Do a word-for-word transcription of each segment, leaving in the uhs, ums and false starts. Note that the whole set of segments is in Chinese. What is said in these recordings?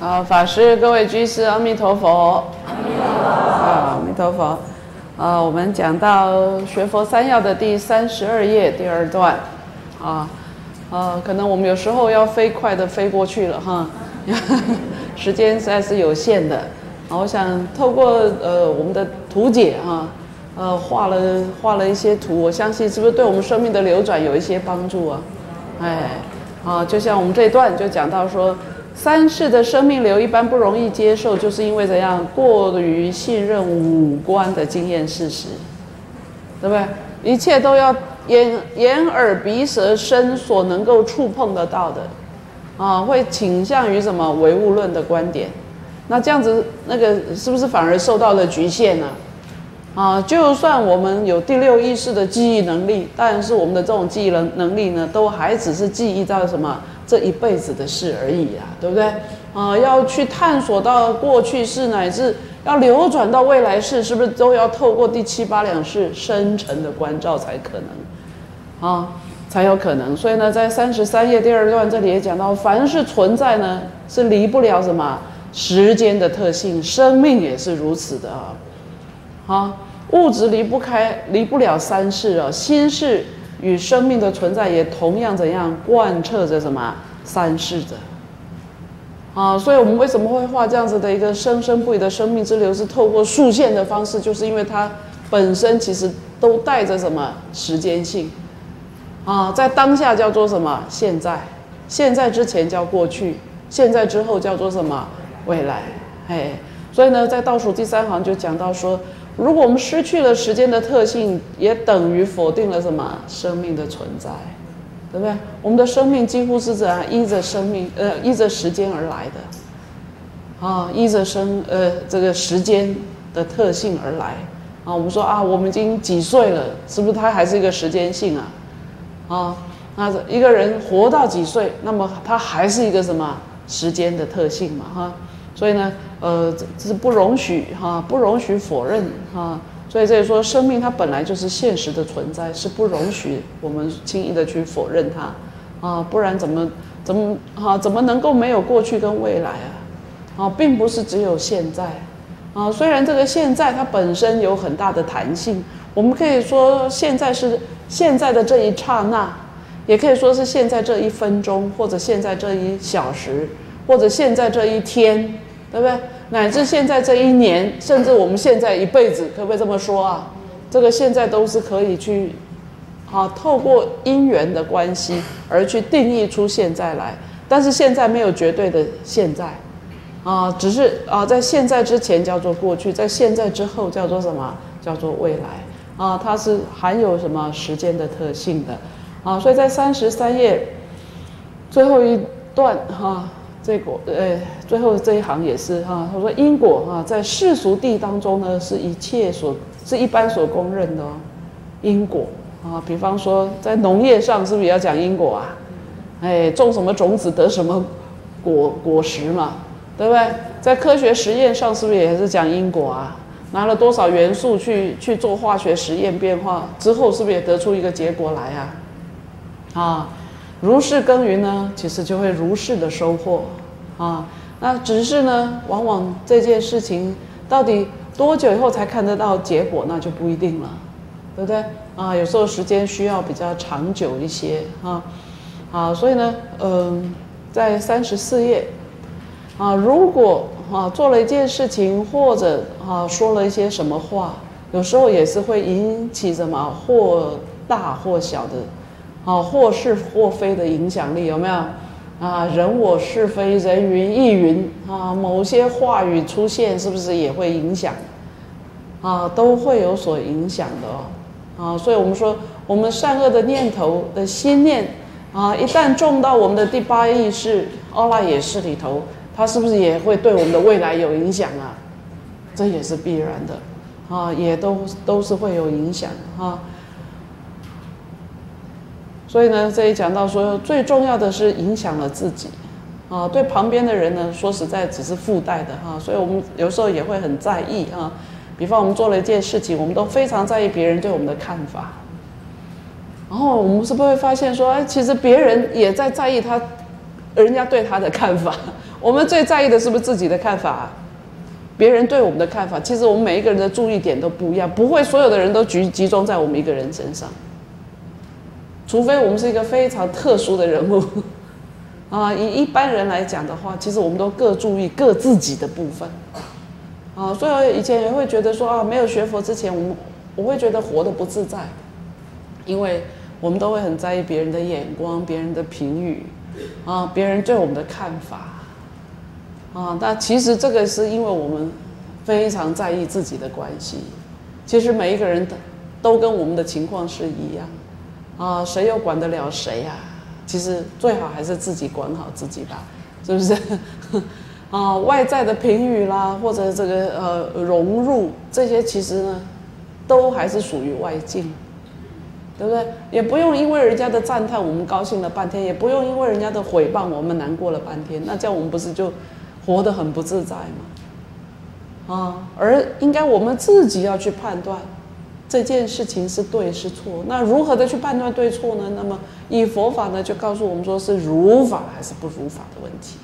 好，法师，各位居士，阿弥陀佛。阿弥陀佛。啊，阿弥陀佛。啊，我们讲到学佛三要的第三十二页第二段。啊，呃，可能我们有时候要飞快的飞过去了哈，时间实在是有限的。啊，我想透过呃我们的图解哈，呃画了画了一些图，我相信是不是对我们生命的流转有一些帮助啊？哎，啊，就像我们这一段就讲到说。三世的生命流一般不容易接受，就是因为怎样过于信任五官的经验事实，对不对？一切都要眼眼耳鼻舌身所能够触碰得到的，啊，会倾向于什么唯物论的观点。那这样子，那个是不是反而受到了局限呢？啊，就算我们有第六意识的记忆能力，但是我们的这种记忆能能力呢，都还只是记忆到什么？这一辈子的事而已啊，对不对？啊，要去探索到过去世，乃至要流转到未来世，是不是都要透过第七八两世深沉的关照才可能？啊，才有可能。所以呢，在三十三页第二段这里也讲到，凡是存在呢，是离不了什么时间的特性，生命也是如此的啊。啊，物质离不开，离不了三世啊，心事。与生命的存在也同样怎样贯彻着什么三世的啊？所以我们为什么会画这样子的一个生生不已的生命之流，是透过竖线的方式，就是因为它本身其实都带着什么时间性啊？在当下叫做什么现在，现在之前叫过去，现在之后叫做什么未来？哎，所以呢，在倒数第三行就讲到说。如果我们失去了时间的特性，也等于否定了什么生命的存在，对不对？我们的生命几乎是怎样依着生命，呃，依着时间而来的，啊，依着生，呃，这个时间的特性而来。啊，我们说啊，我们已经几岁了，是不是它还是一个时间性啊？啊，那一个人活到几岁，那么它还是一个什么时间的特性嘛？哈。所以呢，呃，这是不容许哈，不容许否认哈。所以这里说，生命它本来就是现实的存在，是不容许我们轻易的去否认它啊，不然怎么怎么哈，怎么能够没有过去跟未来啊？啊，并不是只有现在啊。虽然这个现在它本身有很大的弹性，我们可以说现在是现在的这一刹那，也可以说是现在这一分钟，或者现在这一小时，或者现在这一天。对不对？乃至现在这一年，甚至我们现在一辈子，可不可以这么说啊？这个现在都是可以去，啊，透过因缘的关系而去定义出现在来。但是现在没有绝对的现在，啊，只是啊，在现在之前叫做过去，在现在之后叫做什么？叫做未来。啊，它是含有什么时间的特性的，啊，所以在三十三页最后一段哈。啊这个呃，最后这一行也是哈，他说因果哈，在世俗谛当中呢，是一切所是一般所公认的哦。因果啊，比方说在农业上是不是也要讲因果啊？哎，种什么种子得什么果果实嘛，对不对？在科学实验上是不是也是讲因果啊？拿了多少元素去去做化学实验变化之后，是不是也得出一个结果来啊？啊。如是耕耘呢，其实就会如是的收获啊。那只是呢，往往这件事情到底多久以后才看得到结果，那就不一定了，对不对？啊，有时候时间需要比较长久一些啊。啊，所以呢，嗯、呃，在三十四页啊，如果啊做了一件事情，或者啊说了一些什么话，有时候也是会引起什么或大或小的。啊，或是或非的影响力有没有啊？人我是非，人云亦云啊，某些话语出现，是不是也会影响？啊，都会有所影响的哦。啊，所以我们说，我们善恶的念头的心念啊，一旦种到我们的第八意识阿赖耶识里头，它是不是也会对我们的未来有影响啊？这也是必然的啊，也都都是会有影响啊。所以呢，这里讲到说，最重要的是影响了自己，啊，对旁边的人呢，说实在只是附带的哈，所以我们有时候也会很在意啊。比方我们做了一件事情，我们都非常在意别人对我们的看法，然后我们是不是会发现说，哎，其实别人也在在意他，人家对他的看法， 我们最在意的是不是自己的看法、啊？别人对我们的看法，其实我们每一个人的注意点都不一样，不会所有的人都集集中在我们一个人身上，除非我们是一个非常特殊的人物啊。以一般人来讲的话，其实我们都各注意各自己的部分啊。所以以前也会觉得说啊，没有学佛之前，我们我会觉得活得不自在，因为我们都会很在意别人的眼光、别人的评语啊，别人对我们的看法。啊，那其实这个是因为我们非常在意自己的关系。其实每一个人都跟我们的情况是一样，啊，谁又管得了谁呀、啊？其实最好还是自己管好自己吧，是不是？啊，外在的评语啦，或者这个呃融入这些，其实呢，都还是属于外境，对不对？也不用因为人家的赞叹我们高兴了半天，也不用因为人家的毁谤我们难过了半天，那这样我们不是就活得很不自在嘛，啊，而应该我们自己要去判断这件事情是对是错。那如何的去判断对错呢？那么以佛法呢，就告诉我们说是如法还是不如法的问题，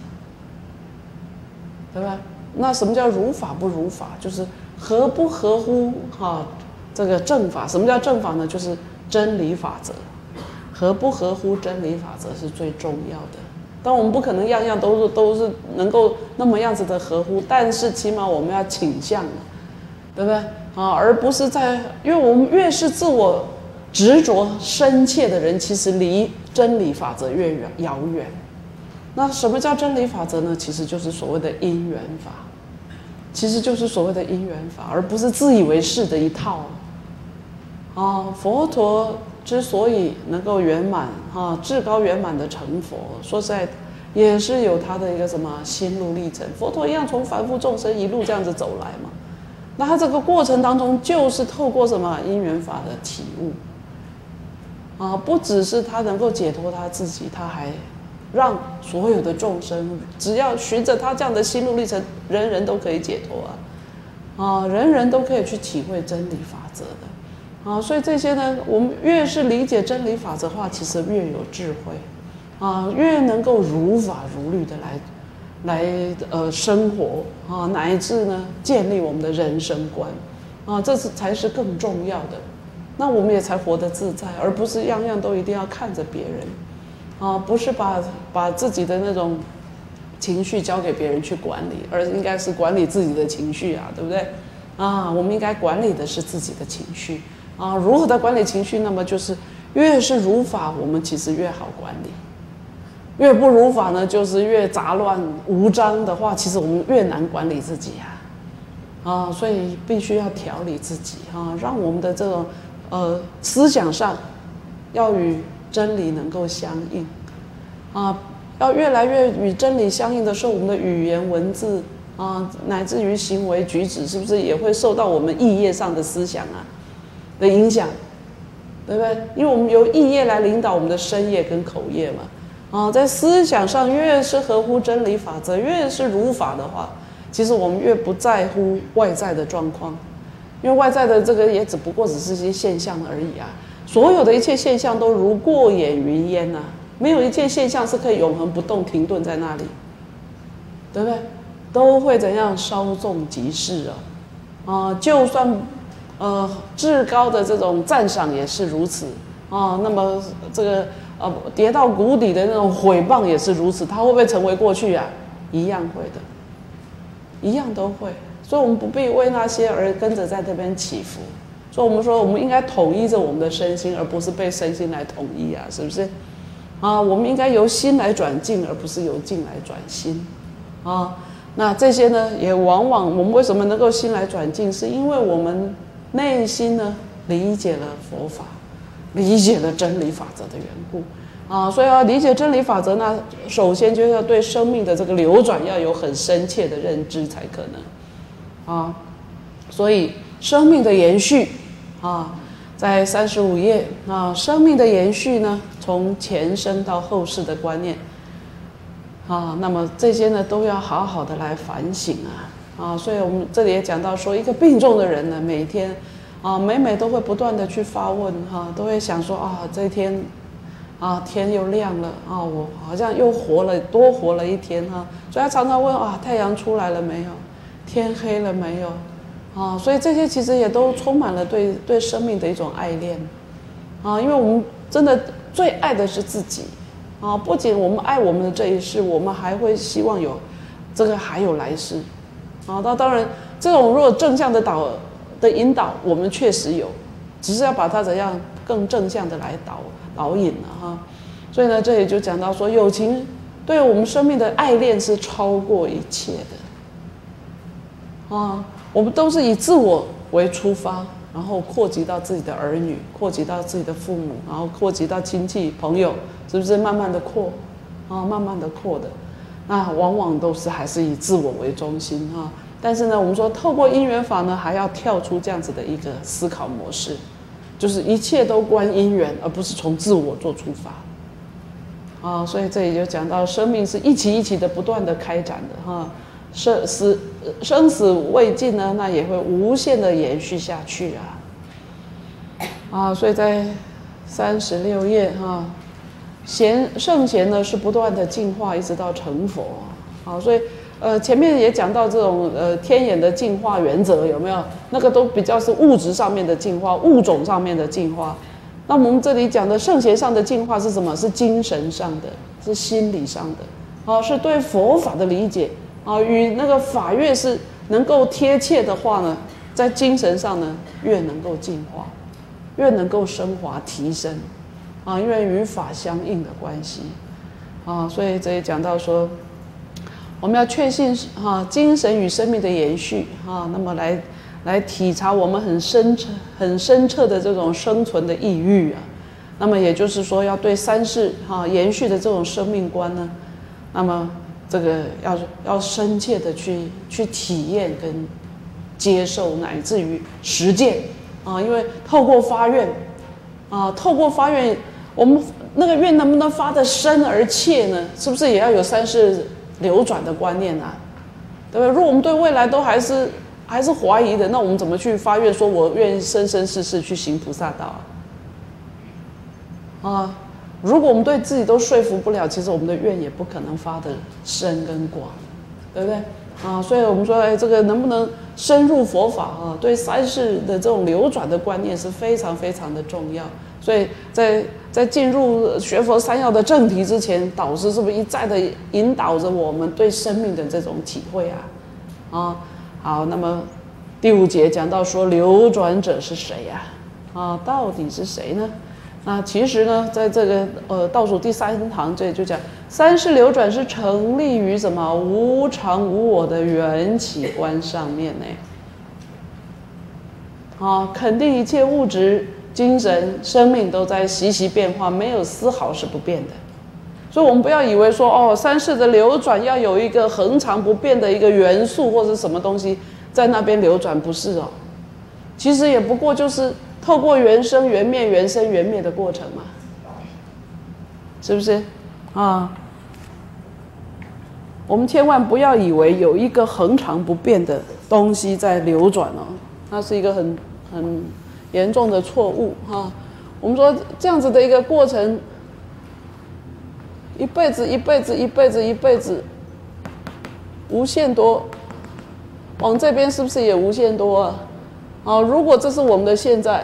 对吧？那什么叫如法不如法？就是合不合乎哈、啊、这个正法。什么叫正法呢？就是真理法则，合不合乎真理法则是最重要的。但我们不可能样样都是都是能够那么样子的合乎，但是起码我们要倾向，对不对啊？而不是在，因为我们越是自我执着深切的人，其实离真理法则越远遥远。那什么叫真理法则呢？其实就是所谓的因缘法，其实就是所谓的因缘法，而不是自以为是的一套。啊，佛陀之所以能够圆满哈，至高圆满的成佛，说实在，也是有他的一个什么心路历程。佛陀一样从凡夫众生一路这样子走来嘛，那他这个过程当中，就是透过什么因缘法的体悟啊，不只是他能够解脱他自己，他还让所有的众生，只要循着他这样的心路历程，人人都可以解脱啊，啊，人人都可以去体会真理法则的。啊，所以这些呢，我们越是理解真理法则的话，其实越有智慧，啊，越能够如法如律的来，来呃生活啊，乃至呢建立我们的人生观，啊，这是才是更重要的。那我们也才活得自在，而不是样样都一定要看着别人，啊，不是把把自己的那种情绪交给别人去管理，而应该是管理自己的情绪啊，对不对？啊，我们应该管理的是自己的情绪。啊，如何的管理情绪？那么就是越是如法，我们其实越好管理；越不如法呢，就是越杂乱无章的话，其实我们越难管理自己啊。啊，所以必须要调理自己啊，让我们的这种呃思想上要与真理能够相应啊，要越来越与真理相应的时候，我们的语言文字啊，乃至于行为举止，是不是也会受到我们意业上的思想啊的影响，对不对？因为我们由意业来领导我们的身业跟口业嘛，啊，在思想上越是合乎真理法则，越是如法的话，其实我们越不在乎外在的状况，因为外在的这个也只不过只是一些现象而已啊。所有的一切现象都如过眼云烟呐、啊，没有一件现象是可以永恒不动停顿在那里，对不对？都会怎样稍纵即逝啊，啊，就算。呃，至高的这种赞赏也是如此啊。那么这个呃跌到谷底的那种毁谤也是如此，它会不会成为过去啊？一样会的，一样都会。所以我们不必为那些而跟着在这边起伏。所以我们说，我们应该统一着我们的身心，而不是被身心来统一啊，是不是？啊，我们应该由心来转境，而不是由境来转心啊。那这些呢，也往往我们为什么能够心来转境，是因为我们内心呢理解了佛法，理解了真理法则的缘故啊，所以要理解真理法则呢，首先就要对生命的这个流转要有很深切的认知才可能啊。所以生命的延续啊，在三十五页啊，生命的延续呢，从前生到后世的观念啊，那么这些呢都要好好的来反省啊。啊，所以我们这里也讲到说，一个病重的人呢，每天啊，每每都会不断的去发问哈、啊，都会想说啊，这一天啊，天又亮了啊，我好像又活了，多活了一天哈、啊。所以他常常问啊，太阳出来了没有？天黑了没有？啊，所以这些其实也都充满了对对生命的一种爱恋啊，因为我们真的最爱的是自己啊，不仅我们爱我们的这一世，我们还会希望有这个还有来世啊。那当然，这种如果正向的导的引导，我们确实有，只是要把它怎样更正向的来导导引了哈。所以呢，这里就讲到说，友情对我们生命的爱恋是超过一切的啊。我们都是以自我为出发，然后扩及到自己的儿女，扩及到自己的父母，然后扩及到亲戚朋友，是不是慢慢的扩啊，慢慢的扩的，那往往都是还是以自我为中心哈。但是呢，我们说透过因缘法呢，还要跳出这样子的一个思考模式，就是一切都关因缘，而不是从自我做出发啊。所以这里就讲到，生命是一期一期的不断的开展的哈。生死生死未尽呢，那也会无限的延续下去啊！啊，所以在三十六页哈，贤圣贤呢是不断的进化，一直到成佛啊。所以呃前面也讲到这种呃天眼的进化原则有没有？那个都比较是物质上面的进化，物种上面的进化。那我们这里讲的圣贤上的进化是什么？是精神上的，是心理上的啊，是对佛法的理解。啊，与那个法越是能够贴切的话呢，在精神上呢越能够进化，越能够升华提升，啊，因为与法相应的关系，啊，所以这里讲到说，我们要确信哈、啊、精神与生命的延续啊，那么来来体察我们很深彻、很深彻的这种生存的意欲啊，那么也就是说，要对三世哈、啊、延续的这种生命观呢，那么。这个要要深切的去去体验跟接受，乃至于实践啊，因为透过发愿啊，透过发愿，我们那个愿能不能发得深而切呢？是不是也要有三世流转的观念啊？对不对？如果我们对未来都还是还是怀疑的，那我们怎么去发愿说我愿意生生世世去行菩萨道啊？啊。如果我们对自己都说服不了，其实我们的愿也不可能发得深跟广，对不对啊？所以我们说，哎，这个能不能深入佛法啊？对三世的这种流转的观念是非常非常的重要。所以在在进入学佛三要的正题之前，导师是不是一再的引导着我们对生命的这种体会啊？啊，好，那么第五节讲到说，流转者是谁呀？啊，到底是谁呢？那其实呢，在这个呃倒数第三行这里就讲，三世流转是成立于什么无常无我的缘起观上面呢？啊，肯定一切物质、精神、生命都在习习变化，没有丝毫是不变的。所以我们不要以为说哦，三世的流转要有一个恒常不变的一个元素或者什么东西在那边流转，不是哦。其实也不过就是透过缘生缘灭、缘生缘灭的过程嘛，是不是？啊，我们千万不要以为有一个恒常不变的东西在流转哦，那是一个很很严重的错误哈。我们说这样子的一个过程，一辈子、一辈子、一辈子、一辈子，无限多，往这边是不是也无限多啊？啊，如果这是我们的现在，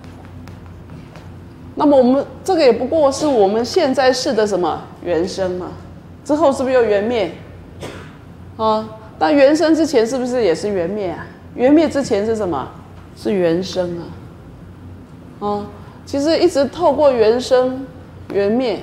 那么我们这个也不过是我们现在世的什么缘生嘛？之后是不是又缘灭？啊，但缘生之前是不是也是缘灭啊？缘灭之前是什么？是缘生啊！啊，其实一直透过缘生、缘灭，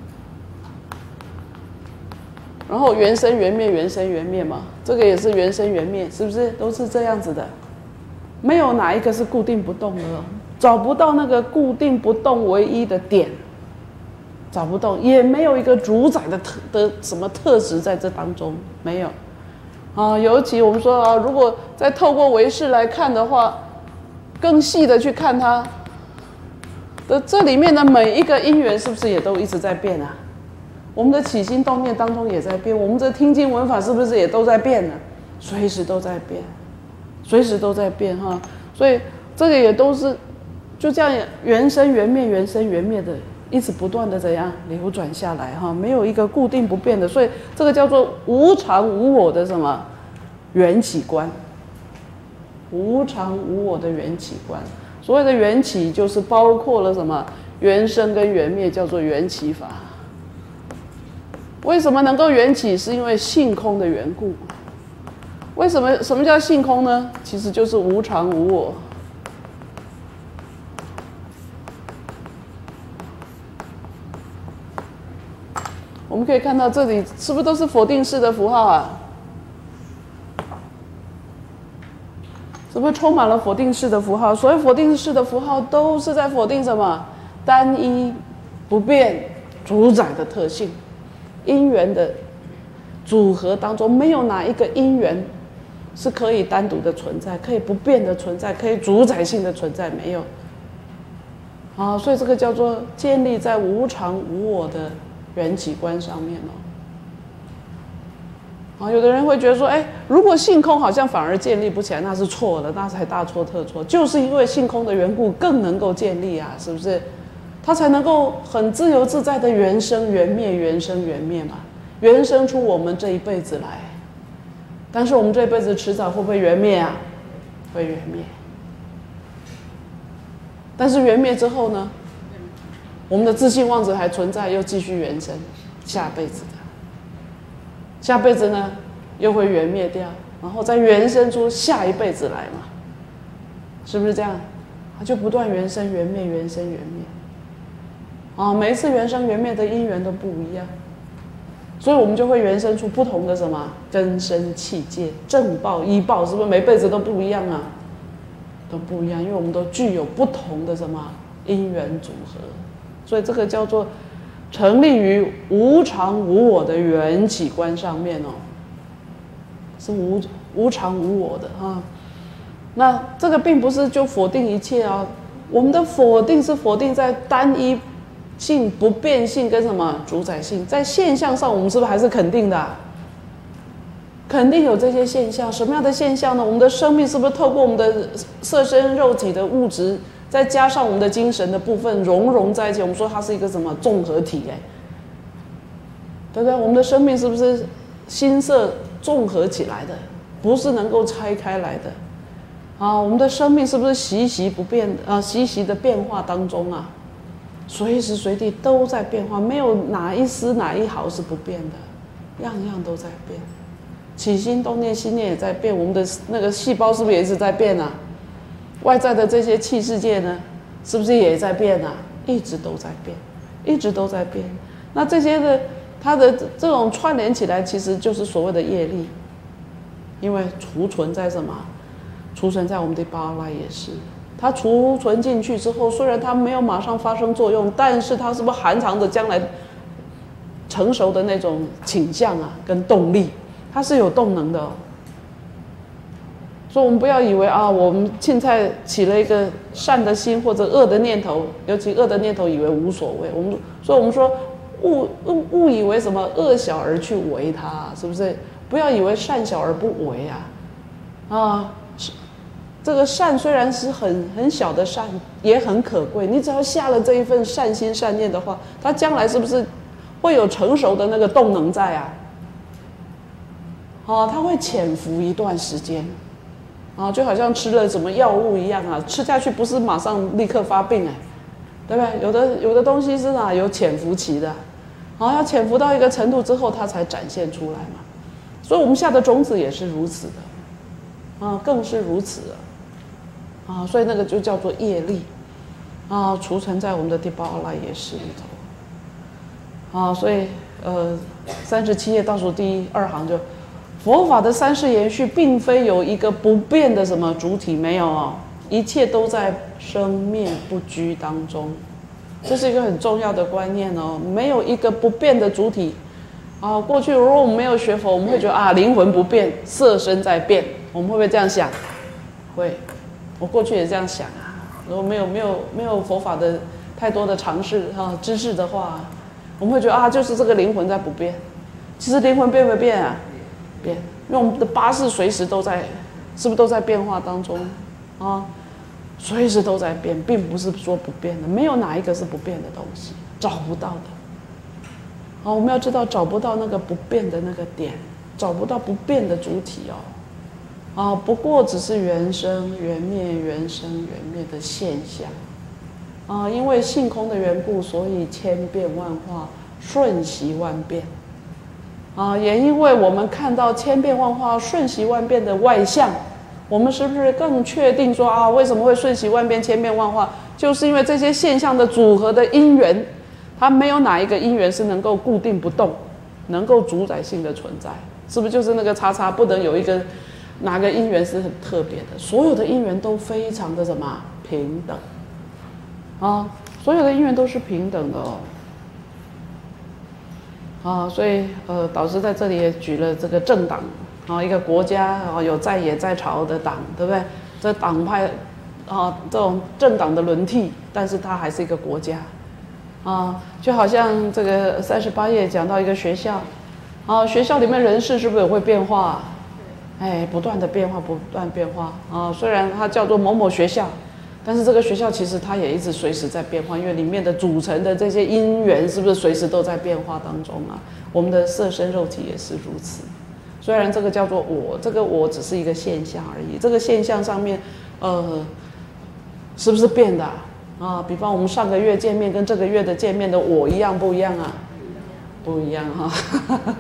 然后缘生、缘灭、缘生、缘灭嘛，这个也是缘生缘灭，是不是都是这样子的？没有哪一个是固定不动的，找不到那个固定不动唯一的点，找不动，也没有一个主宰的特的什么特质在这当中，没有。啊，尤其我们说啊，如果再透过唯识来看的话，更细的去看它的这里面的每一个因缘，是不是也都一直在变啊？我们的起心动念当中也在变，我们这听经闻法是不是也都在变呢？随时都在变。随时都在变哈，所以这个也都是就这样缘生缘灭、缘生缘灭的一直不断的怎样流转下来哈，没有一个固定不变的，所以这个叫做无常无我的什么缘起观，无常无我的缘起观。所谓的缘起就是包括了什么缘生跟缘灭，叫做缘起法。为什么能够缘起？是因为性空的缘故。为什么？什么叫性空呢？其实就是无常无我。我们可以看到这里是不是都是否定式的符号啊？是不是充满了否定式的符号？所有否定式的符号都是在否定什么？单一、不变、主宰的特性。因缘的组合当中，没有哪一个因缘是可以单独的存在，可以不变的存在，可以主宰性的存在，没有。啊，所以这个叫做建立在无常无我的缘起观上面哦。啊，有的人会觉得说，哎，如果性空好像反而建立不起来，那是错的，那才大错特错。就是因为性空的缘故，更能够建立啊，是不是？它才能够很自由自在的缘生缘灭，缘生缘灭嘛，缘生出我们这一辈子来。但是我们这一辈子迟早会不会缘灭啊？会缘灭。但是缘灭之后呢，我们的自信妄执还存在，又继续缘生，下辈子的。下辈子呢，又会缘灭掉，然后再缘生出下一辈子来嘛，是不是这样？它就不断缘生缘灭，缘生缘灭。啊，每一次缘生缘灭的因缘都不一样，所以我们就会缘生出不同的什么根生器界、正报依报，是不是每辈子都不一样啊？都不一样，因为我们都具有不同的什么因缘组合，所以这个叫做成立于无常无我的缘起观上面哦，是无无常无我的啊。那这个并不是就否定一切啊，我们的否定是否定在单一性、不变性跟什么主宰性，在现象上我们是不是还是肯定的啊？肯定有这些现象。什么样的现象呢？我们的生命是不是透过我们的色身肉体的物质，再加上我们的精神的部分融融在一起？我们说它是一个什么综合体？哎，对不对？我们的生命是不是心色综合起来的？不是能够拆开来的。啊，我们的生命是不是习习不变的啊？习习的变化当中啊，随时随地都在变化，没有哪一丝哪一毫是不变的，样样都在变。起心动念，心念也在变，我们的那个细胞是不是也一直在变啊？外在的这些气世界呢，是不是也在变啊？一直都在变，一直都在变。那这些的它的这种串联起来，其实就是所谓的业力，因为储存在什么？储存在我们的八赖也是。它储存进去之后，虽然它没有马上发生作用，但是它是不是含藏着将来成熟的那种倾向啊，跟动力？它是有动能的哦。所以我们不要以为啊，我们现在起了一个善的心或者恶的念头，尤其恶的念头以为无所谓。我们所以我们说误误误以为什么恶小而去为它，是不是？不要以为善小而不为啊！啊，这个善虽然是很很小的善，也很可贵。你只要下了这一份善心善念的话，它将来是不是会有成熟的那个动能在啊？啊，它会潜伏一段时间，啊，就好像吃了什么药物一样啊，吃下去不是马上立刻发病哎，对不对？有的有的东西是哪有潜伏期的，啊，要潜伏到一个程度之后，它才展现出来嘛。所以我们下的种子也是如此的，啊，更是如此啊，啊，所以那个就叫做业力，啊，储存在我们的第八阿赖耶识里头，啊，所以呃，三十七页倒数第二行就。佛法的三世延续，并非有一个不变的什么主体，没有哦，一切都在生灭不居当中，这是一个很重要的观念哦，没有一个不变的主体。啊，过去如果我们没有学佛，我们会觉得啊，灵魂不变，色身在变，我们会不会这样想？会，我过去也这样想啊。如果没有没有没有佛法的太多的尝试哈、啊、知识的话，我们会觉得啊，就是这个灵魂在不变。其实灵魂变不变啊？变，因为我们的八识随时都在，是不是都在变化当中啊？随时都在变，并不是说不变的，没有哪一个是不变的东西找不到的。好，我们要知道找不到那个不变的那个点，找不到不变的主体哦。啊，不过只是缘生缘灭、缘生缘灭的现象。啊，因为性空的缘故，所以千变万化，瞬息万变。啊，也因为我们看到千变万化、瞬息万变的外相，我们是不是更确定说啊，为什么会瞬息万变、千变万化？就是因为这些现象的组合的因缘，它没有哪一个因缘是能够固定不动，能够主宰性的存在，是不是就是那个叉叉不能有一个哪个因缘是很特别的？所有的因缘都非常的什么平等啊，所有的因缘都是平等的哦。啊，所以呃，导师在这里也举了这个政党啊，一个国家啊有在野在朝的党，对不对？这党派啊，这种政党的轮替，但是它还是一个国家啊，就好像这个三十八页讲到一个学校啊，学校里面人事是不是也会变化？哎，不断的变化，不断变化啊。虽然它叫做某某学校，但是这个学校其实它也一直随时在变化，因为里面的组成的这些因缘是不是随时都在变化当中啊？我们的色身肉体也是如此。虽然这个叫做我，这个我只是一个现象而已。这个现象上面，呃，是不是变的啊？啊，比方我们上个月见面跟这个月的见面的我一样不一样啊？不一样哈、啊。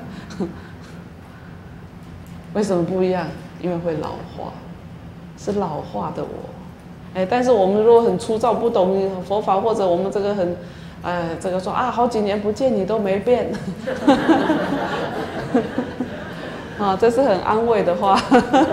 为什么不一样？因为会老化，是老化的我。哎，但是我们如果很粗糙，不懂佛法，或者我们这个很，哎，这个说啊，好几年不见你都没变，啊，这是很安慰的话。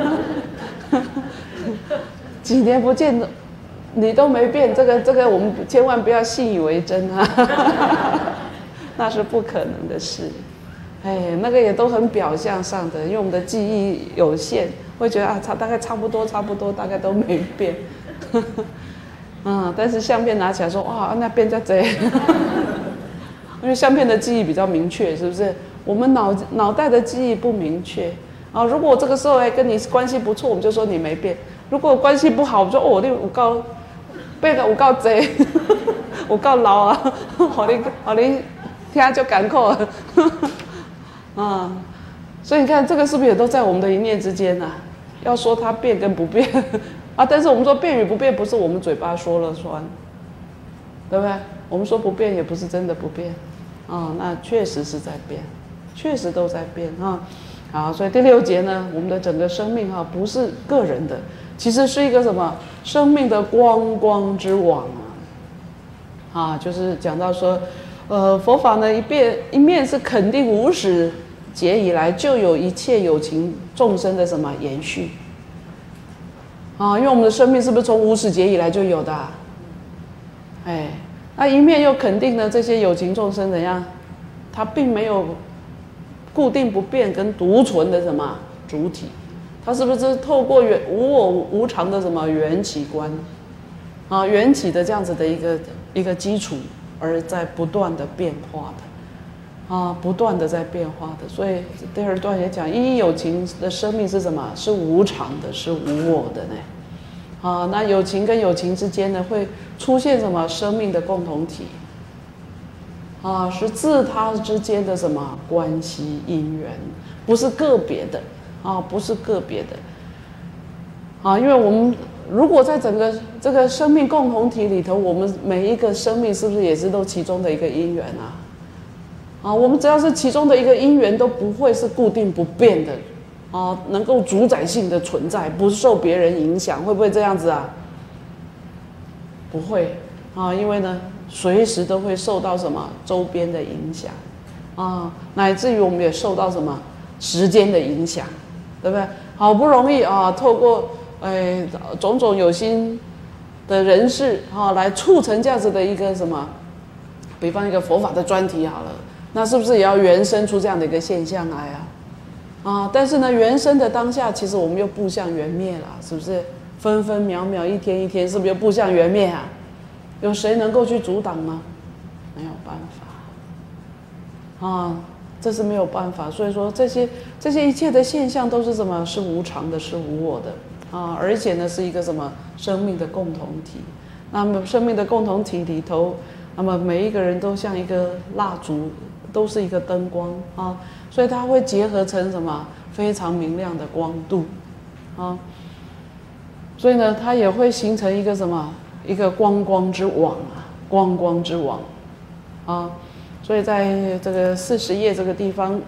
几年不见你都没变，这个这个我们千万不要信以为真啊，那是不可能的事。哎，那个也都很表象上的，因为我们的记忆有限，会觉得啊，差大概差不多，差不多，大概都没变。嗯，但是相片拿起来说，哇，那变在这，因为相片的记忆比较明确，是不是？我们脑脑袋的记忆不明确啊。如果我这个时候哎跟你关系不错，我们就说你没变；如果关系不好，我们说哦，你有够变得有够这，有够老啊，好你好你听就赶快。啊，所以你看，这个是不是也都在我们的一念之间啊？要说它变跟不变啊，但是我们说变与不变，不是我们嘴巴说了算，对不对？我们说不变，也不是真的不变啊，那确实是在变，确实都在变啊。好，所以第六节呢，我们的整个生命哈、啊，不是个人的，其实是一个什么生命的光光之网啊，啊，就是讲到说，呃，佛法呢一变一面是肯定无始劫以来就有一切有情众生的什么延续啊？因为我们的生命是不是从无始劫以来就有的、啊？哎，那一面又肯定呢这些有情众生怎样？它并没有固定不变跟独存的什么主体，它是不是透过缘无我无常的什么缘起观啊？缘起的这样子的一个一个基础，而在不断的变化的。啊，不断的在变化的，所以第二段也讲，一有情的生命是什么？是无常的，是无我的呢。啊，那有情跟有情之间呢，会出现什么？生命的共同体。啊，是自他之间的什么关系因缘，不是个别的啊，不是个别的。啊，因为我们如果在整个这个生命共同体里头，我们每一个生命是不是也是都其中的一个因缘啊？啊，我们只要是其中的一个因缘，都不会是固定不变的，啊，能够主宰性的存在，不受别人影响，会不会这样子啊？不会啊，因为呢，随时都会受到什么周边的影响，啊，乃至于我们也受到什么时间的影响，对不对？好不容易啊，透过哎种种有心的人士啊，来促成这样子的一个什么，比方一个佛法的专题好了。那是不是也要原生出这样的一个现象来啊？啊，但是呢，原生的当下，其实我们又步向缘灭了，是不是？分分秒秒，一天一天，是不是又步向缘灭啊？有谁能够去阻挡吗？没有办法啊，这是没有办法。所以说，这些这些一切的现象都是什么？是无常的，是无我的啊，而且呢，是一个什么生命的共同体？那么生命的共同体里头。 那么每一个人都像一个蜡烛，都是一个灯光啊，所以它会结合成什么非常明亮的光度啊，所以呢，它也会形成一个什么一个光光之网啊，光光之网啊，所以在这个四十页这个地方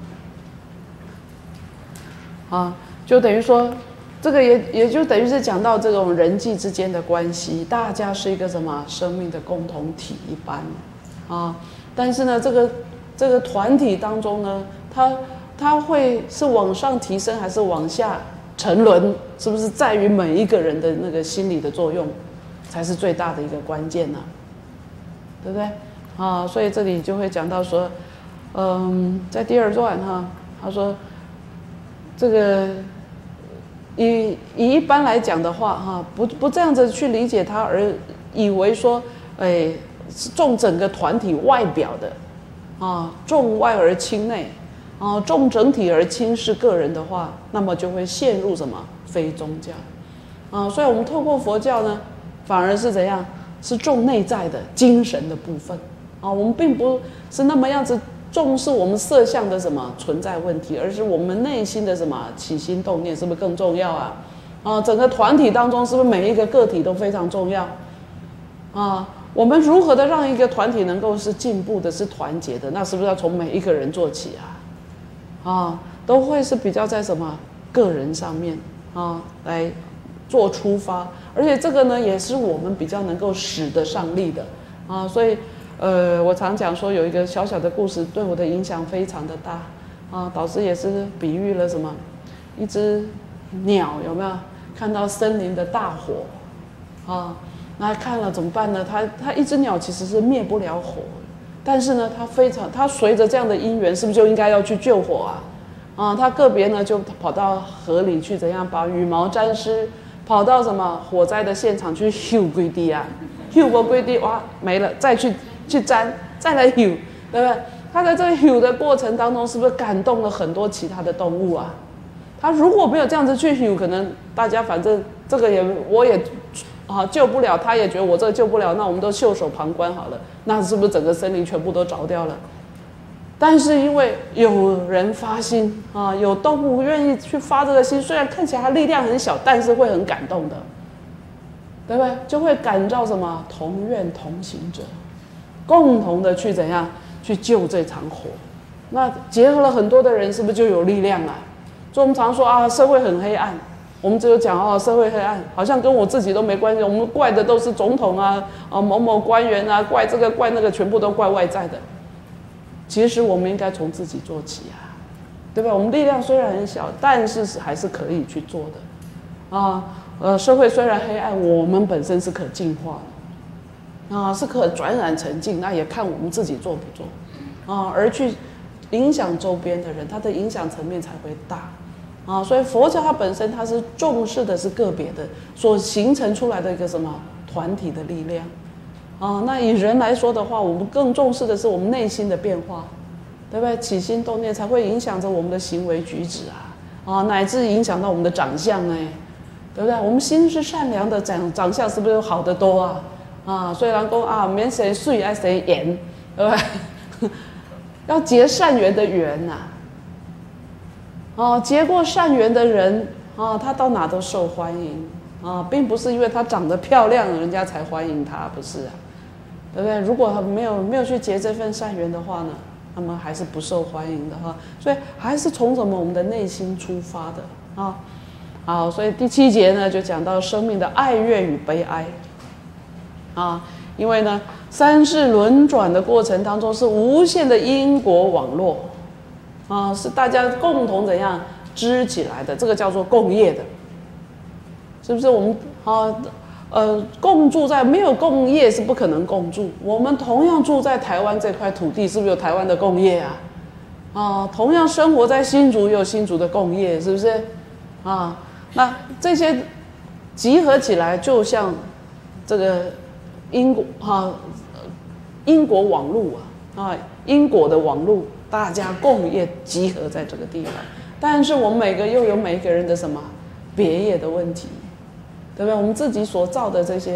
啊，就等于说。这个也也就等于是讲到这种人际之间的关系，大家是一个什么生命的共同体一般，啊，但是呢，这个这个团体当中呢，它它会是往上提升还是往下沉沦，是不是在于每一个人的那个心理的作用，才是最大的一个关键呢、啊，对不对？啊，所以这里就会讲到说，嗯，在第二段哈，他说这个。以以一般来讲的话，哈，不不这样子去理解它，而以为说，哎，重整个团体外表的，啊，重外而轻内，啊，重整体而轻视个人的话，那么就会陷入什么非宗教，啊，所以我们透过佛教呢，反而是怎样，是重内在的精神的部分，啊，我们并不是那么样子。重视我们色相的什么存在问题，而是我们内心的什么起心动念，是不是更重要啊？啊，整个团体当中，是不是每一个个体都非常重要？啊，我们如何的让一个团体能够是进步的，是团结的？那是不是要从每一个人做起啊？啊，都会是比较在什么个人上面啊来做出发，而且这个呢，也是我们比较能够使得上力的啊，所以。呃，我常讲说有一个小小的故事对我的影响非常的大，啊，导师也是比喻了什么，一只鸟有没有看到森林的大火，啊，那看了怎么办呢？它它一只鸟其实是灭不了火，但是呢，它非常它随着这样的因缘，是不是就应该要去救火啊？啊，它个别呢就跑到河里去怎样把羽毛沾湿，跑到什么火灾的现场去修归地啊，修过归地哇没了，再去。去沾，再来游，对不对？他在这个游的过程当中，是不是感动了很多其他的动物啊？他如果没有这样子去游，可能大家反正这个也我也啊救不了，他也觉得我这个救不了，那我们都袖手旁观好了。那是不是整个森林全部都着掉了？但是因为有人发心啊，有动物愿意去发这个心，虽然看起来它力量很小，但是会很感动的，对不对？就会感召什么同愿同行者。共同的去怎样去救这场火，那结合了很多的人，是不是就有力量啊？所以我们常说啊，社会很黑暗，我们只有讲哦，社会黑暗，好像跟我自己都没关系，我们怪的都是总统啊、啊某某官员啊，怪这个怪那个，全部都怪外在的。其实我们应该从自己做起啊，对吧？我们力量虽然很小，但是还是可以去做的啊。呃，社会虽然黑暗，我们本身是可净化的。啊，是可转染成净，那也看我们自己做不做，啊，而去影响周边的人，它的影响层面才会大，啊，所以佛教它本身它是重视的是个别的所形成出来的一个什么团体的力量，啊，那以人来说的话，我们更重视的是我们内心的变化，对不对？起心动念才会影响着我们的行为举止啊，啊，乃至影响到我们的长相哎，对不对？我们心是善良的，长长相是不是好得多啊？啊，虽然说啊，免谁水爱谁盐，对不对？要结善缘的缘呐、啊，哦，结过善缘的人啊，他到哪都受欢迎啊，并不是因为他长得漂亮，人家才欢迎他，不是啊，对不对？如果他没有没有去结这份善缘的话呢，那么还是不受欢迎的哈。所以还是从什么我们的内心出发的啊。好，所以第七节呢就讲到生命的爱乐与悲哀。啊，因为呢，三世轮转的过程当中是无限的因果网络，啊，是大家共同怎样织起来的，这个叫做共业的，是不是？我们啊，呃，共住在没有共业是不可能共住。我们同样住在台湾这块土地，是不是有台湾的共业啊？啊，同样生活在新竹，也有新竹的共业，是不是？啊，那这些集合起来，就像这个。因果哈，因果网路啊，啊，因果的网路，大家共业集合在这个地方。但是我们每个又有每一个人的什么别业的问题，对不对？我们自己所造的这些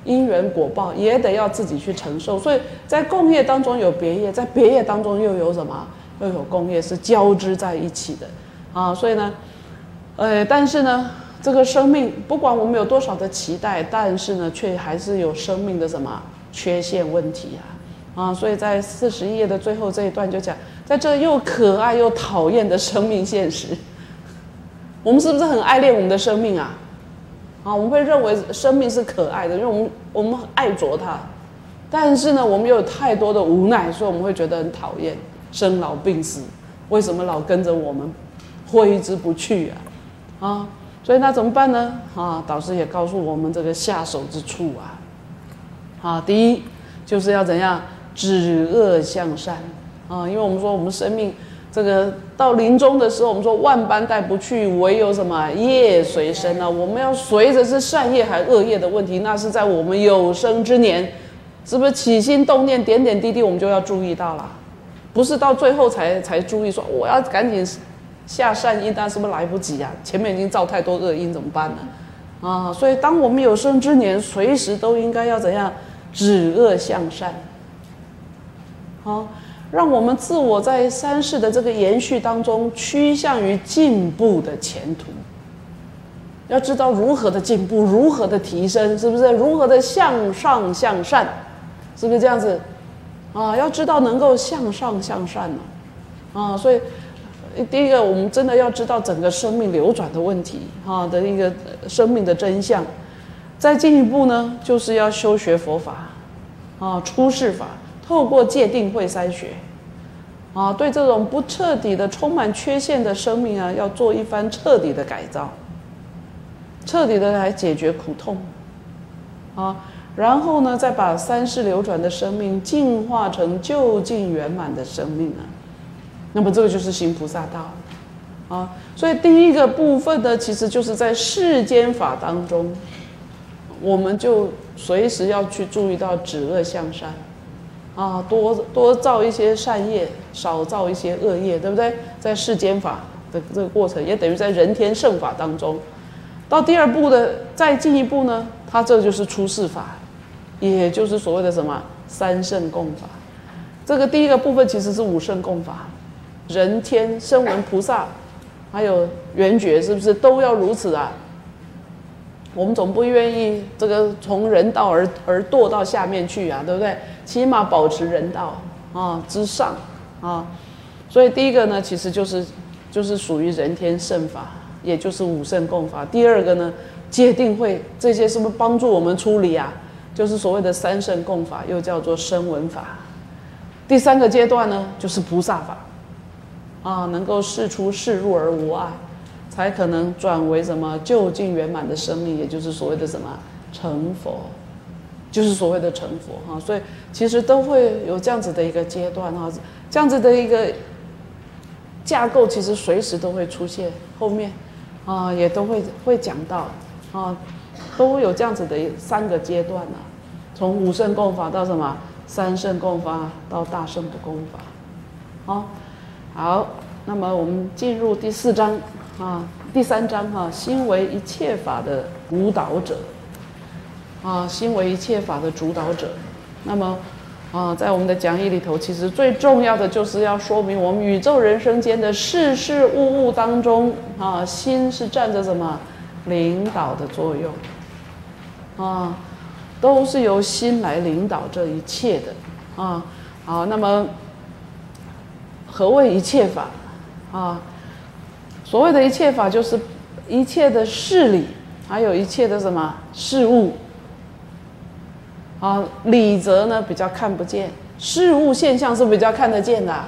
因缘果报也得要自己去承受。所以在共业当中有别业，在别业当中又有什么？又有共业，是交织在一起的啊。所以呢，呃，但是呢，这个生命不管我们有多少的期待，但是呢，却还是有生命的什么缺陷问题啊啊。所以在四十一页的最后这一段就讲，在这又可爱又讨厌的生命现实，我们是不是很爱恋我们的生命啊？啊，我们会认为生命是可爱的，因为我们我们很爱着它，但是呢，我们又有太多的无奈，所以我们会觉得很讨厌生老病死，为什么老跟着我们挥之不去啊？啊，所以那怎么办呢？啊，导师也告诉我们这个下手之处啊，啊，第一就是要怎样止恶向善啊，因为我们说我们生命这个到临终的时候，我们说万般带不去，唯有什么业随身啊，我们要随着是善业还恶业的问题，那是在我们有生之年，是不是起心动念点点滴滴我们就要注意到了？不是到最后才才注意说我要赶紧下善因，但是不是来不及啊？前面已经造太多恶因，怎么办呢？啊，所以当我们有生之年，随时都应该要怎样止恶向善，好，让我们自我在三世的这个延续当中，趋向于进步的前途。要知道如何的进步，如何的提升，是不是？如何的向上向善，是不是这样子？啊，要知道能够向上向善呢，啊，所以第一个，我们真的要知道整个生命流转的问题，啊的一个生命的真相。再进一步呢，就是要修学佛法，啊，出世法，透过戒定慧三学，啊，对这种不彻底的、充满缺陷的生命啊，要做一番彻底的改造，彻底的来解决苦痛，啊。然后呢，再把三世流转的生命进化成究竟圆满的生命啊，那么这个就是行菩萨道啊。所以第一个部分呢，其实就是在世间法当中，我们就随时要去注意到止恶向善啊，多多造一些善业，少造一些恶业，对不对？在世间法的这个过程，也等于在人天圣法当中。到第二步的再进一步呢，它这就是出世法。也就是所谓的什么三圣共法，这个第一个部分其实是五圣共法，人天声闻菩萨，还有缘觉，是不是都要如此啊？我们总不愿意这个从人道而而堕到下面去啊，对不对？起码保持人道啊之上啊，所以第一个呢，其实就是就是属于人天圣法，也就是五圣共法。第二个呢，戒定慧，这些是不是帮助我们出离啊？就是所谓的三圣共法，又叫做声闻法。第三个阶段呢，就是菩萨法，啊，能够视出世入而无碍，才可能转为什么究竟圆满的生命，也就是所谓的什么成佛，就是所谓的成佛哈。所以其实都会有这样子的一个阶段哈，这样子的一个架构，其实随时都会出现，后面啊也都会会讲到啊。都有这样子的三个阶段啊，从五圣共法到什么三圣共法到大圣不共法，好，好，那么我们进入第四章啊，第三章哈、啊，心为一切法的主导者啊，心为一切法的主导者。那么啊，在我们的讲义里头，其实最重要的就是要说明我们宇宙人生间的事事物物当中啊，心是占着什么领导的作用。啊，都是由心来领导这一切的啊。好，那么何谓一切法啊？所谓的一切法，就是一切的事理，还有一切的什么事物啊。理则呢比较看不见，事物现象是比较看得见的啊。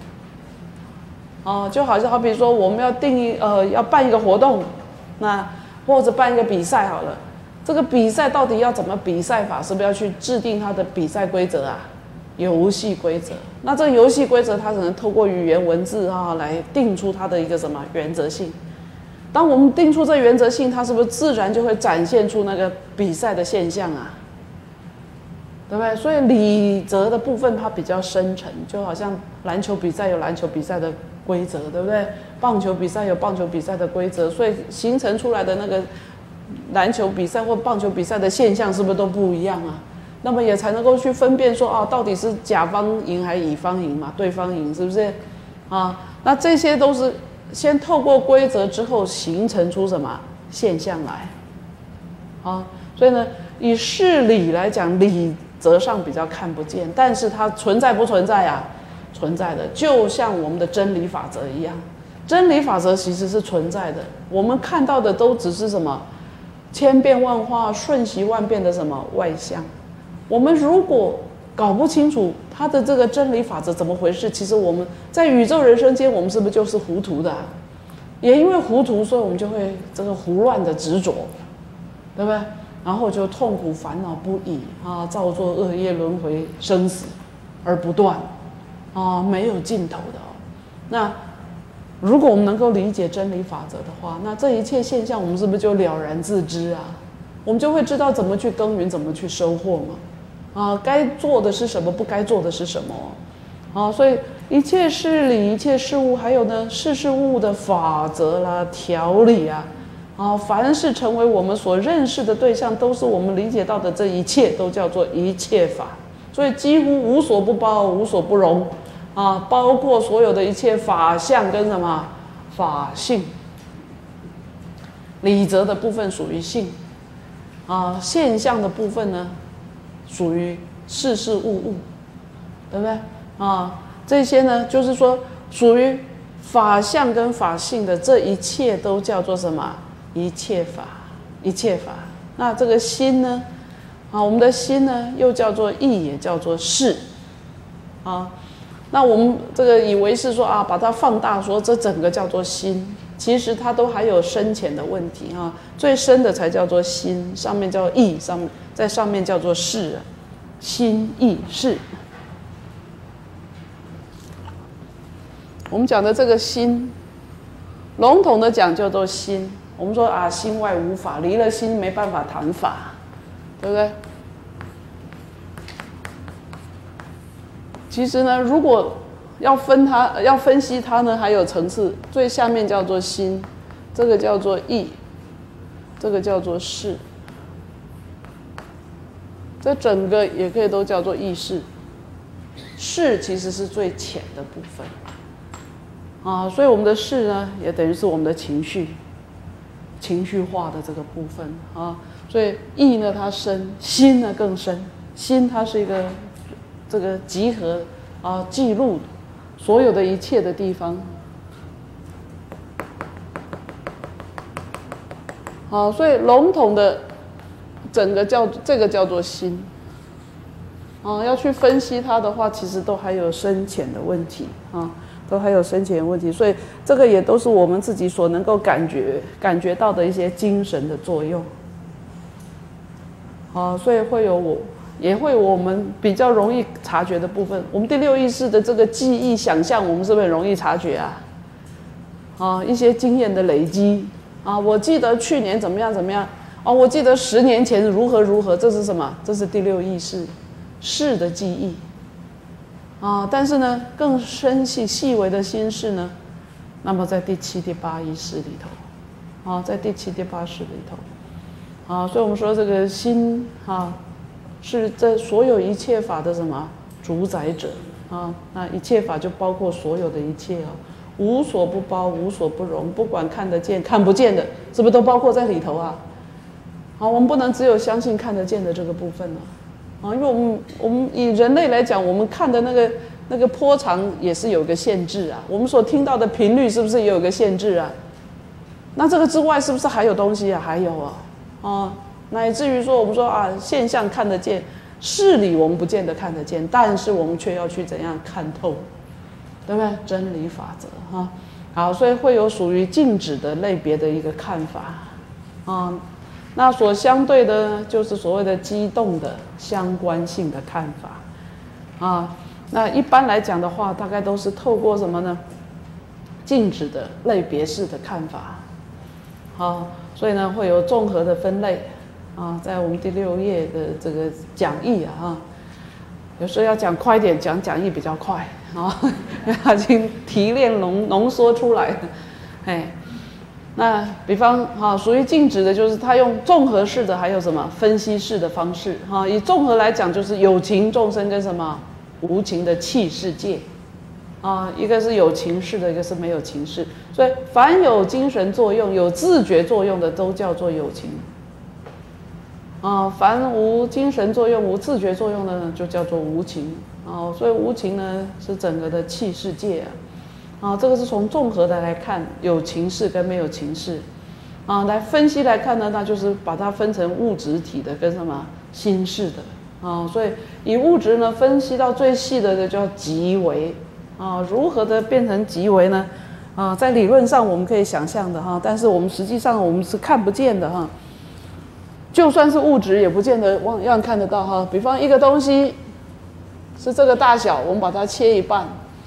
啊，就好像好比说，我们要定义呃要办一个活动，那或者办一个比赛好了。这个比赛到底要怎么比赛法？是不是要去制定它的比赛规则啊？游戏规则。那这个游戏规则，它只能透过语言文字啊来定出它的一个什么原则性。当我们定出这原则性，它是不是自然就会展现出那个比赛的现象啊？对不对？所以理则的部分它比较深沉，就好像篮球比赛有篮球比赛的规则，对不对？棒球比赛有棒球比赛的规则，所以形成出来的那个篮球比赛或棒球比赛的现象是不是都不一样啊？那么也才能够去分辨说啊，到底是甲方赢还是乙方赢嘛？对方赢是不是？啊，那这些都是先透过规则之后形成出什么现象来？啊，所以呢，以事理来讲，理则上比较看不见，但是它存在不存在啊？存在的，就像我们的真理法则一样。真理法则其实是存在的，我们看到的都只是什么千变万化、瞬息万变的什么外象。我们如果搞不清楚它的这个真理法则怎么回事，其实我们在宇宙人生间，我们是不是就是糊涂的啊？也因为糊涂，所以我们就会这个胡乱的执着，对不对？然后就痛苦烦恼不已啊，造作恶业轮回生死而不断啊，没有尽头的哦。那如果我们能够理解真理法则的话，那这一切现象我们是不是就了然自知啊？我们就会知道怎么去耕耘，怎么去收获嘛。啊，该做的是什么，不该做的是什么。啊，所以一切事理、一切事物，还有呢事事物物的法则啦、条理啊，啊，凡是成为我们所认识的对象，都是我们理解到的这一切，都叫做一切法。所以几乎无所不包，无所不容。啊，包括所有的一切法相跟什么法性，理则的部分属于性，啊，现象的部分呢，属于事事物物，对不对？啊，这些呢，就是说属于法相跟法性的这一切都叫做什么？一切法，一切法。那这个心呢？啊，我们的心呢，又叫做意，也叫做识，啊。那我们这个以为是说啊，把它放大说这整个叫做心，其实它都还有深浅的问题啊。最深的才叫做心，上面叫意，上面在上面叫做识，心意识。我们讲的这个心，笼统的讲叫做心。我们说啊，心外无法，离了心没办法谈法，对不对？其实呢，如果要分它，要分析它呢，还有层次。最下面叫做心，这个叫做意，这个叫做识。这整个也可以都叫做意识。识其实是最浅的部分啊，所以我们的识呢，也等于是我们的情绪，情绪化的这个部分啊。所以意呢它深，心呢更深。心它是一个这个集合啊，记录所有的一切的地方。好，所以笼统的整个叫这个叫做心。啊，要去分析它的话，其实都还有深浅的问题啊，都还有深浅的问题。所以这个也都是我们自己所能够感觉感觉到的一些精神的作用。啊，所以会有我。也会我们比较容易察觉的部分，我们第六意识的这个记忆、想象，我们是不是很容易察觉啊？啊，一些经验的累积啊，我记得去年怎么样怎么样啊，我记得十年前如何如何，这是什么？这是第六意识识的记忆啊。但是呢，更深细细微的心事呢，那么在第七、第八意识里头啊，在第七、第八识里头啊，所以我们说这个心啊。是这所有一切法的什么主宰者啊？那一切法就包括所有的一切啊，无所不包，无所不容，不管看得见、看不见的，是不是都包括在里头啊？好，我们不能只有相信看得见的这个部分呢，啊，因为我们我们以人类来讲，我们看的那个那个波长也是有个限制啊，我们所听到的频率是不是也有个限制啊？那这个之外，是不是还有东西啊？还有啊，啊。乃至于说，我们说啊，现象看得见，事理我们不见得看得见，但是我们却要去怎样看透，对不对？真理法则哈，好，所以会有属于静止的类别的一个看法啊。那所相对的呢，就是所谓的机动的相关性的看法啊。那一般来讲的话，大概都是透过什么呢？静止的类别式的看法，好，所以呢会有综合的分类。啊，在我们第六页的这个讲义啊，哈，有时候要讲快一点，讲讲义比较快啊，因为它已经提炼浓浓缩出来了，哎， 那比方哈，属于静止的，就是它用综合式的，还有什么分析式的方式哈。以综合来讲，就是有情众生跟什么无情的气世界啊，一个是有情式的，一个是没有情式。所以凡有精神作用、有自觉作用的，都叫做有情啊；凡无精神作用、无自觉作用的呢，就叫做无情啊。所以无情呢，是整个的气世界啊。啊，这个是从综合的来看，有情势跟没有情势，啊，来分析来看呢，那就是把它分成物质体的跟什么心事的，啊，所以以物质呢分析到最细的就叫极微，啊，如何的变成极微呢？啊，在理论上我们可以想象的哈，但是我们实际上我们是看不见的哈，就算是物质也不见得望样看得到哈。比方一个东西是这个大小，我们把它切一半。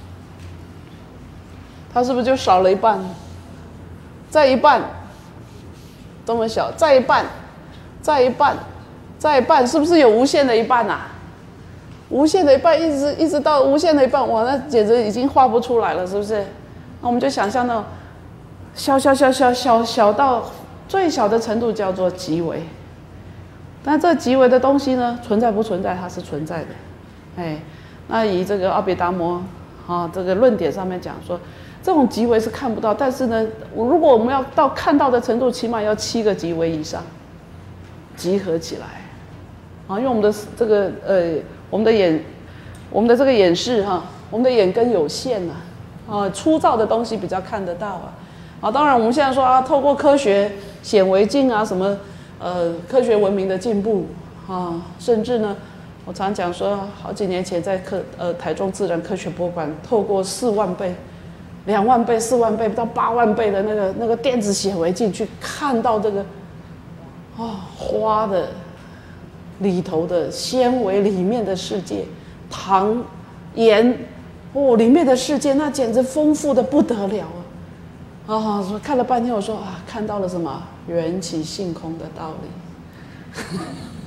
它是不是就少了一半？再一半，这么小，再一半，再一半，再一半，是不是有无限的一半啊？无限的一半，一直一直到无限的一半，哇，那简直已经画不出来了，是不是？那我们就想象到，小小小小小小到最小的程度叫做极微。但这极微的东西呢，存在不存在？它是存在的。哎，那以这个奥比达摩啊这个论点上面讲说。这种极微是看不到，但是呢，如果我们要到看到的程度，起码要七个极微以上集合起来，啊，因为我们的这个呃，我们的眼，我们的这个眼视哈，我们的眼根有限呐，啊，粗糙的东西比较看得到啊，啊，当然我们现在说啊，透过科学显微镜啊，什么呃，科学文明的进步啊，甚至呢，我常讲说，好几年前在科呃台中自然科学博物馆，透过四万倍。两万倍、四万倍到八万倍的那个那个电子显微镜去看到这个，哦，花的里头的纤维里面的世界，糖、盐，哦，里面的世界那简直丰富的不得了啊！啊，说看了半天，我说啊，看到了什么缘起性空的道理。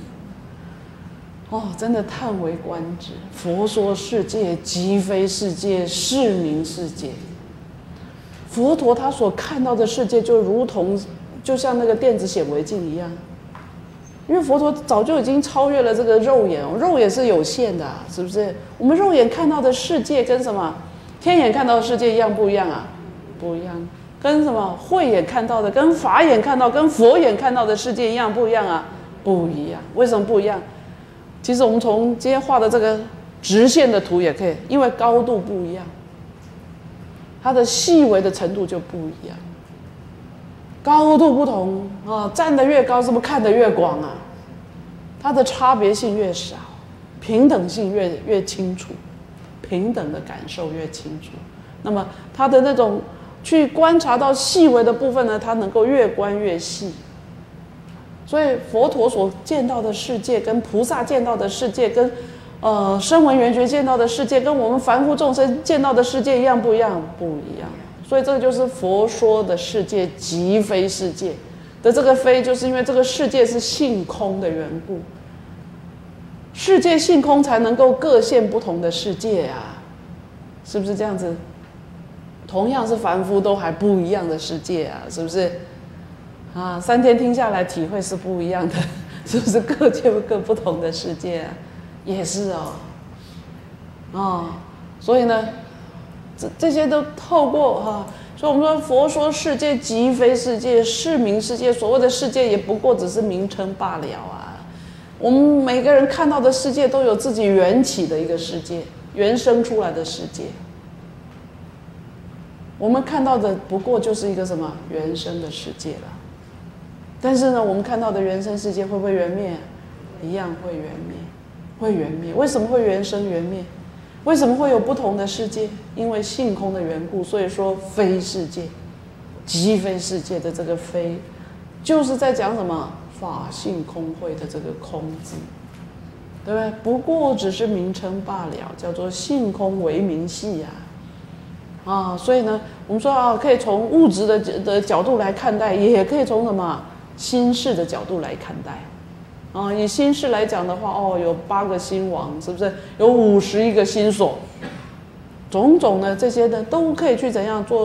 哦，真的叹为观止。佛说世界即非世界，是名世界。佛陀他所看到的世界就如同就像那个电子显微镜一样，因为佛陀早就已经超越了这个肉眼，肉眼是有限的、啊，是不是？我们肉眼看到的世界跟什么天眼看到的世界一样不一样啊？不一样。跟什么慧眼看到的、跟法眼看到、跟佛眼看到的世界一样不一样啊？不一样。为什么不一样？其实我们从今天画的这个直线的图也可以，因为高度不一样。它的细微的程度就不一样，高度不同啊，站得越高，是不是看得越广啊？它的差别性越少，平等性越越清楚，平等的感受越清楚。那么它的那种去观察到细微的部分呢，它能够越观越细。所以佛陀所见到的世界，跟菩萨见到的世界，跟呃，声闻缘觉见到的世界跟我们凡夫众生见到的世界一样不一样？不一样。所以这个就是佛说的世界即非世界的这个非，就是因为这个世界是性空的缘故。世界性空才能够各现不同的世界啊，是不是这样子？同样是凡夫，都还不一样的世界啊，是不是？啊，三天听下来体会是不一样的，是不是各见各不同的世界啊？也是哦，哦，所以呢，这这些都透过哈、啊，所以我们说佛说世界即非世界，是名世界。所谓的世界也不过只是名称罢了啊。我们每个人看到的世界都有自己缘起的一个世界，原生出来的世界。我们看到的不过就是一个什么原生的世界了。但是呢，我们看到的原生世界会不会缘灭？一样会缘灭。会缘灭，为什么会缘生缘灭？为什么会有不同的世界？因为性空的缘故，所以说非世界，即非世界的这个非，就是在讲什么法性空慧的这个空字，对不对？不过只是名称罢了，叫做性空为名系啊。啊，所以呢，我们说啊，可以从物质的的角度来看待，也可以从什么心事的角度来看待。啊，以心事来讲的话，哦，有八个心王，是不是？有五十一个心所，种种的这些呢，都可以去怎样做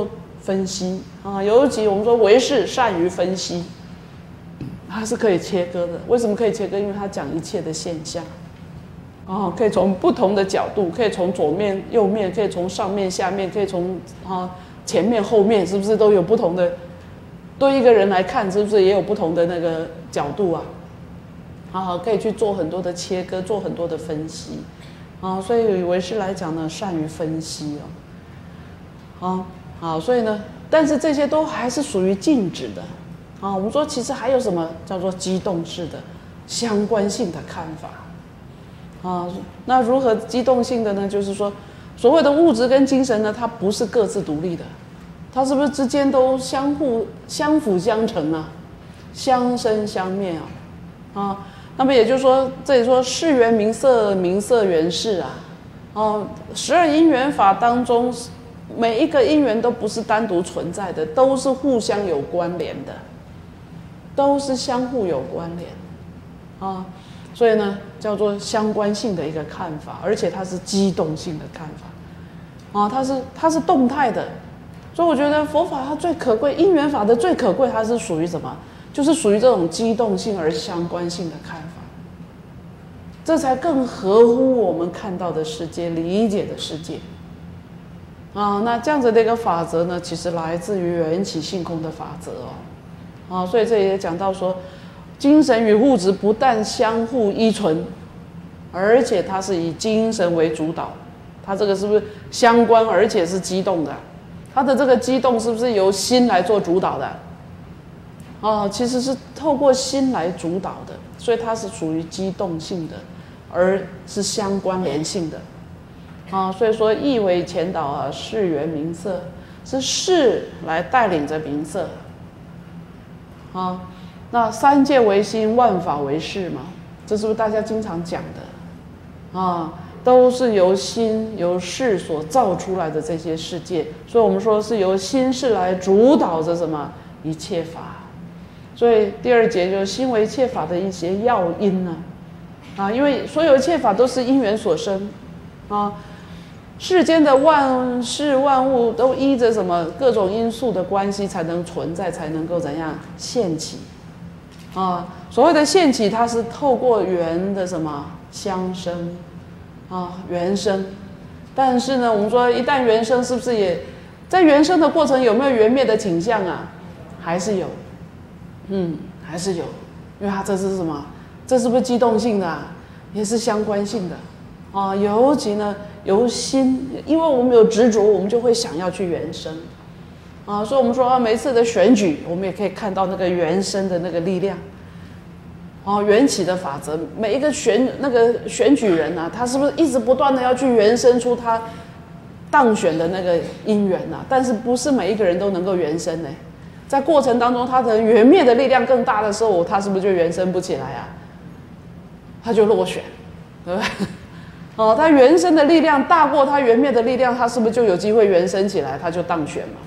分析啊，尤其我们说唯识善于分析，它是可以切割的。为什么可以切割？因为它讲一切的现象，啊，可以从不同的角度，可以从左面、右面，可以从上面、下面，可以从啊前面、后面，是不是都有不同的？对一个人来看，是不是也有不同的那个角度啊？啊，可以去做很多的切割，做很多的分析，啊，所以唯识来讲呢，善于分析哦，啊。好，所以呢，但是这些都还是属于静止的，啊，我们说其实还有什么叫做机动式的相关性的看法，啊，那如何机动性的呢？就是说，所谓的物质跟精神呢，它不是各自独立的，它是不是之间都相互相辅相成啊，相生相灭啊，啊，那么也就是说，这里说事缘名色，名色缘事啊，哦，十二因缘法当中。每一个因缘都不是单独存在的，都是互相有关联的，都是相互有关联，啊，所以呢叫做相关性的一个看法，而且它是机动性的看法，啊，它是它是动态的，所以我觉得佛法它最可贵，因缘法的最可贵，它是属于什么？就是属于这种机动性而相关性的看法，这才更合乎我们看到的世界、理解的世界。啊，那这样子的一个法则呢，其实来自于缘起性空的法则哦，啊，所以这也讲到说，精神与物质不但相互依存，而且它是以精神为主导，它这个是不是相关，而且是机动的？它的这个机动是不是由心来做主导的？哦，其实是透过心来主导的，所以它是属于机动性的，而是相关联性的。啊，所以说意为前导啊，事缘名色，是事来带领着名色。啊，那三界为心，万法为事嘛，这是不是大家经常讲的？啊，都是由心由事所造出来的这些世界，所以我们说是由心事来主导着什么一切法。所以第二节就是心为一切法的一些要因呢，啊，因为所有一切法都是因缘所生，啊。世间的万事万物都依着什么各种因素的关系才能存在，才能够怎样现起啊？所谓的现起，它是透过缘的什么相生啊，缘生。但是呢，我们说一旦缘生，是不是也在缘生的过程有没有缘灭的倾向啊？还是有，嗯，还是有，因为它这是什么？这是不是机动性的啊？也是相关性的啊，尤其呢。由心，因为我们有执着，我们就会想要去原生，啊，所以我们说啊，每一次的选举，我们也可以看到那个原生的那个力量，哦，缘起的法则，每一个选那个选举人啊，他是不是一直不断的要去原生出他当选的那个因缘啊？但是不是每一个人都能够原生呢？在过程当中，他的缘灭的力量更大的时候，他是不是就原生不起来啊？他就落选，对不对？哦，他原生的力量大过他缘灭的力量，他是不是就有机会原生起来，他就当选嘛？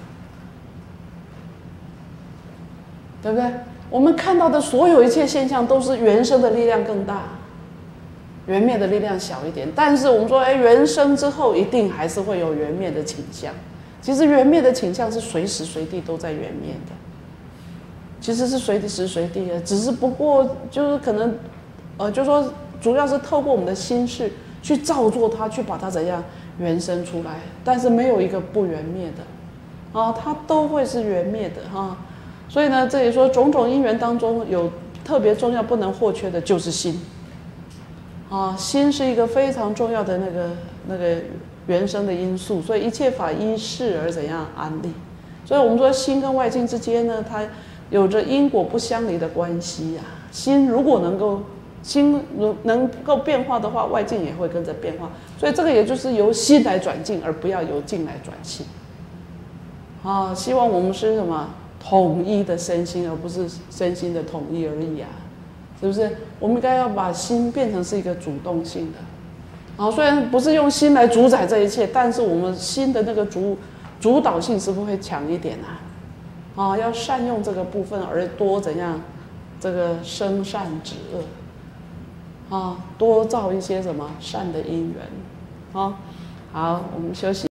对不对？我们看到的所有一切现象，都是原生的力量更大，缘灭的力量小一点。但是我们说，哎，原生之后一定还是会有缘灭的倾向。其实缘灭的倾向是随时随地都在缘灭的，其实是随时随地的，只是不过就是可能，呃，就说主要是透过我们的心事。去造作它，去把它怎样原生出来，但是没有一个不缘灭的，啊，它都会是缘灭的哈、啊。所以呢，这里说种种因缘当中有特别重要不能或缺的就是心，啊，心是一个非常重要的那个那个原生的因素，所以一切法依事而怎样安立。所以我们说心跟外境之间呢，它有着因果不相离的关系呀、啊。心如果能够心能够变化的话，外境也会跟着变化，所以这个也就是由心来转境，而不要由境来转心。啊，希望我们是什么统一的身心，而不是身心的统一而已啊，是不是？我们应该要把心变成是一个主动性的。啊，虽然不是用心来主宰这一切，但是我们心的那个主主导性是不是会强一点啊？啊，要善用这个部分，而多怎样？这个生善止恶。啊，多造一些什么善的因缘，啊，好，我们休息。